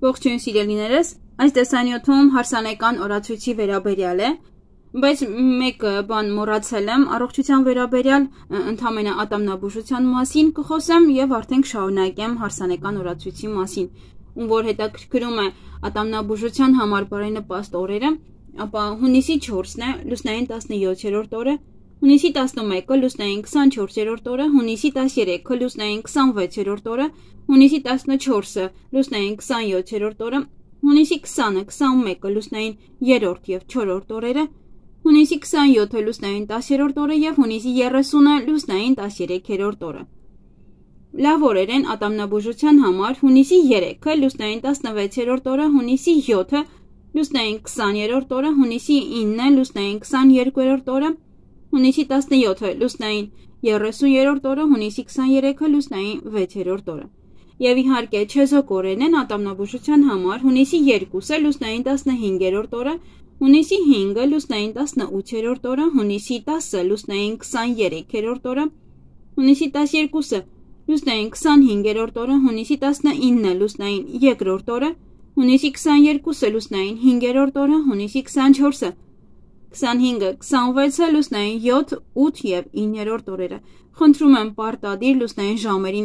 Ողջույն սիրելիներս, այս տեսանյութում հարսանեկան օրացույցի վերաբերյալ է, բայց մեկ բան մոռացել եմ, առողջության վերաբերյալ ընդամենը ատամնաբուժության մասին կխոսեմ եւ արդեն կշարունակեմ հարսանեկան օրացույցի մասին, ում որ հետաքրքրում է ատամնաբուժության համար բարենպաստ օրերը, ապա հունիսի 4-ն է, լուսնային 17-րդ օրը, հունիսի 11-ը լուսնային 24-րդ օրը, հունիսի 13-ը լուսնային 26-րդ օրը, հունիսի 14-ը լուսնային 27-րդ օրը, հունիսի 20-ը 21-ը լուսնային 3-րդ եւ 4-րդ օրերը, հունիսի 27-ը լուսնային 10-րդ օրը եւ հունիսի 30-ը լուսնային 13-րդ օրը։ Լավ օրեր են ատամնաբուժության համար հունիսի 3-ը լուսնային 16-րդ օրը, հունիսի 7-ը լուսնային 20-րդ օրը, հունիսի 9-ը լուսնային 22-րդ օրը, հունիսի 17-ը լուսնային 30-րդ օրը, հունիսի 23-ը լուսնային 6-րդ օրը։ Եվ իհարկե չեզոք օրերն են ատամնաբուժության համար հունիսի 2-ը լուսնային 15-րդ օրը, հունիսի 5-ը լուսնային 18-րդ օրը, հունիսի 10-ը լուսնային 23-րդ օրը, հունիսի 12-ը լուսնային 25-րդ օրը, հունիսի 19-ը լուսնային 2-րդ օրը, հունիսի 22-ը լուսնային 5-րդ օրը, հունիսի 24-ը 25-ը 26-ը լուսնային 7, 8 եւ 9-րդ օրերը։ Խնդրում եմ պարտադիր լուսնային ժամերին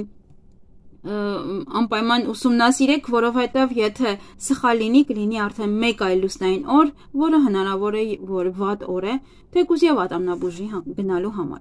անպայման ուսումնասիրեք, որովհետև եթե սխալ լինի, կլինի արդեն մեկ այլ լուսնային օր, որը հնարավոր է, որ վատ օր է, թեկուզ եւ ատամնաբուժի գնալու համար։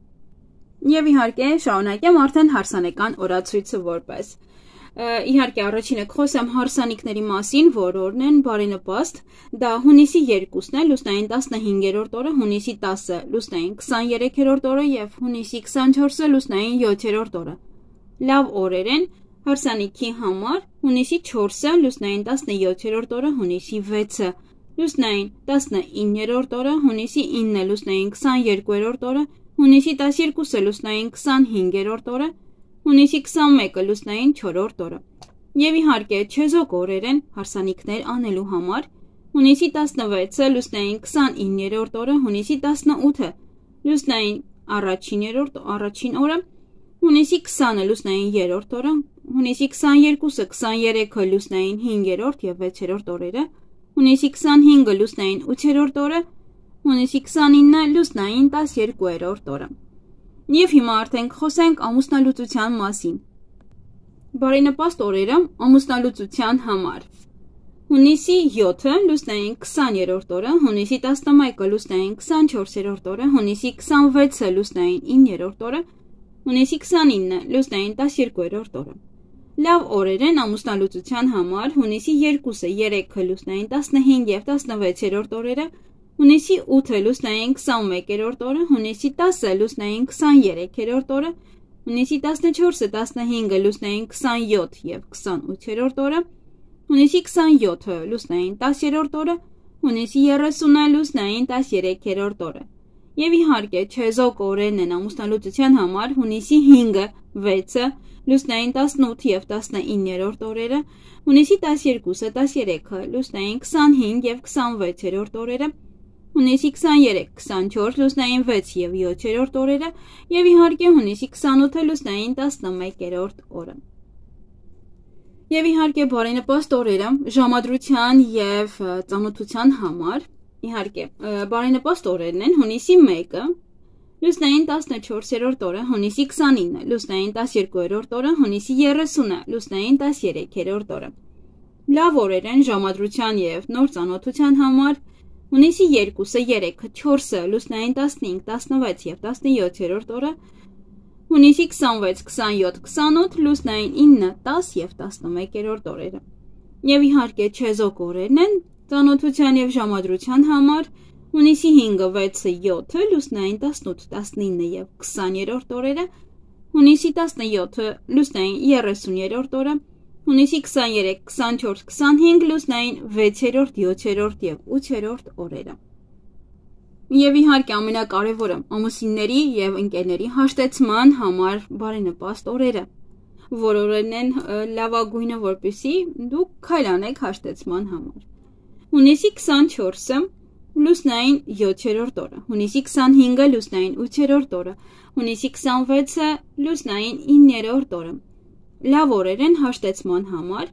Եվ իհարկե շարունակեմ արդեն հարսանեկան օրացույցը որպես։ Իհարկե առաջինը կխոսեմ հարսանիքների մասին, որ օրն են բարենպաստ, դա հունիսի 2-ն է, լուսնային 15-րդ օրը, հունիսի 10-ը լուսնային 23-րդ օրը եւ հունիսի 24-ը լուսնային 7-րդ օրը։ Լավ օրեր են հարսանիքի համար հունիսի 4-ը լուսնային 17-րդ օրը, հունիսի 6-ը լուսնային 19-րդ օրը, հունիսի 9-ը լուսնային 22-րդ օրը, հունիսի 12-ը լուսնային 25-րդ օրը, հունիսի 21-ը լուսնային 4-րդ օրը։ Եվ իհարկե չեզոք օրեր են հարսանիքներ անելու համար հունիսի 16-ը լուսնային 29-րդ օրը, հունիսի 18-ը լուսնային առաջին օրը, հունիսի 20-ը լուսնային 3-րդ օրը, հունիսի 22-ը 23-ը լուսնային 5-րդ եւ 6-րդ օրերը, հունիսի 25-ը լուսնային 8-րդ օրը, հունիսի 29-ը լուսնային 12-րդ օրը։ Եվ հիմա արդեն խոսենք ամուսնալուծության մասին։ Բարենպաստ օրերը ամուսնալուծության համար։ Հունիսի 7-ը լուսնային 20-րդ օրը, հունիսի 11-ը լուսնային 24-րդ օրը, հունիսի 26-ը լուսնային 9-րդ օրը, հունիսի 29-ը լուսնային 12-րդ օրը։ Լավ օրեր են ամուսնալուծության համար հունիսի 2-ը 3-ը լուսնային 15 եւ 16-րդ օրերը, հունիսի 8-ը լուսնային 21-րդ օրը, հունիսի 10-ը լուսնային 23-րդ օրը, հունիսի 14-ը 15-ը լուսնային 27 եւ 28-րդ օրը, հունիսի 27-ը լուսնային 10-րդ օրը, հունիսի 30-ը լուսնային 13-րդ օրը։ Եվ իհարկե չեզոք օրերն են ամուսնալուծության համար հունիսի 5-ը 6-ը լուսնային 18 եւ 19-րդ օրերը, հունիսի 12-ը 13-ը լուսնային 25 եւ 26-րդ օրերը, հունիսի 23, 24 լուսնային 6 եւ 7-րդ օրերը եւ իհարկե հունիսի 28-ը լուսնային 11-րդ օրը։ Եվ իհարկե բարենպաստ օրերը ժամադրության եւ ծանոթության համար, իհարկե բարենպաստ օրերն են հունիսի 1-ը լուսնային 14-րդ օրը, հունիսի 29-ը լուսնային 12-րդ օրը, հունիսի 30-ը լուսնային 13-րդ օրը։ Լավ օրեր են ժամադրության եւ նոր ծանոթության համար հունիսի 2-ը 3-ը 4-ը լուսնային 15, 16 եւ 17-րդ օրը, հունիսի 26, 27, 28 լուսնային 9, 10 եւ 11-րդ օրերը։ Եվ իհարկե չեզոք օրերն են ծանոթության եւ ժամադրության համար հունիսի 5-ը 6-ը 7-ը լուսնային 18, 19 եւ 20-րդ օրերը, հունիսի 17-ը լուսնային 30-րդ օրը, հունիսի 23, 24, 25 լուսնային 6-րդ, 7-րդ եւ 8-րդ օրերը։ Եվ իհարկե ամենակարևորը ամուսինների եւ ընկերների հաշտեցման համար բարենպաստ օրերը, որ օրերն են լավագույնը, որպեսզի դուք քայլ անեք հաշտեցման համար։ Հունիսի 24-ը լուսնային 7-րդ օրը, հունիսի 25-ը լուսնային 8-րդ օրը, հունիսի 26-ը լուսնային 9-րդ օրը։ Լավ օրեր են հաշտեցման համար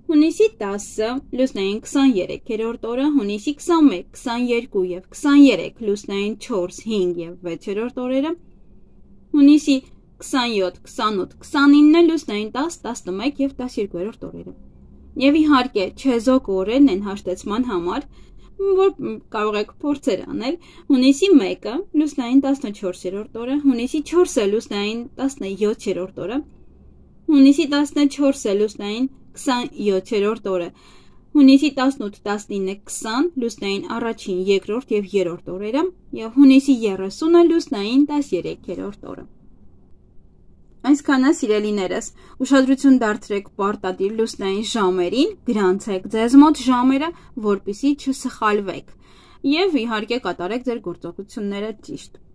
Հունիսի 10-ը լուսնային 23-րդ օրը, հունիսի 21, 22 եւ 23 լուսնային 4, 5 եւ 6-րդ օրերը, հունիսի 27, 28, 29 լուսնային 10, 11 եւ 12-րդ օրերը։ Եվ իհարկե, չեզոք օրերն են հաշտեցման համար, որ կարող եք փորձեր անել, հունիսի 1-ը լուսնային 14-րդ օրը, հունիսի 4-ը լուսնային 17-րդ օրը, հունիսի 14-ը լուսնային 27-րդ օրը, հունիսի 18, 19, 20 լուսնային առաջին, երկրորդ եւ երրորդ օրերը եւ հունիսի 30-ը լուսնային 13-րդ օրը։ Այսքանը սիրելիներս, ուշադրություն դարձրեք պարտադիր լուսնային ժամերին, գրանցեք ձեզ մոտ ժամերը, որպեսզի չսխալվեք եւ իհարկե կատարեք ձեր գործողությունները ճիշտ։